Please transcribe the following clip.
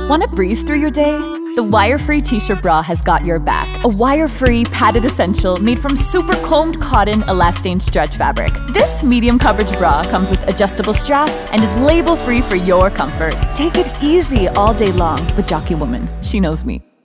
Want to breeze through your day? The wire-free t-shirt bra has got your back. A wire-free, padded essential made from super combed cotton elastane stretch fabric. This medium coverage bra comes with adjustable straps and is label-free for your comfort. Take it easy all day long with Jockey Woman. She knows me.